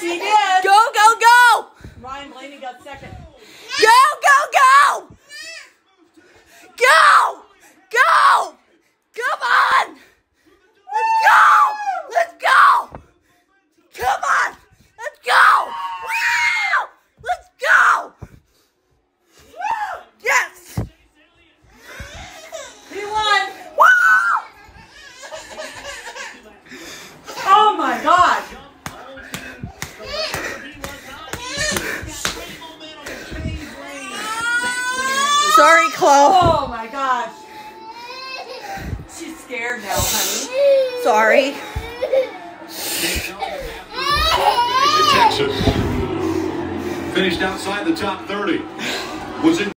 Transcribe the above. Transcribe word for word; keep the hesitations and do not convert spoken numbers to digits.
he did. Go, go, go. Ryan Blaney got second. Go, go, go. Go. Go. Come on. Let's go. Let's go. Come on. Let's go. Wow. Let's go. Yes. He won. Wow. Oh my God. Sorry, Chloe. Oh my gosh. She's scared now, honey. Sorry. Texas finished outside the top thirty. Was in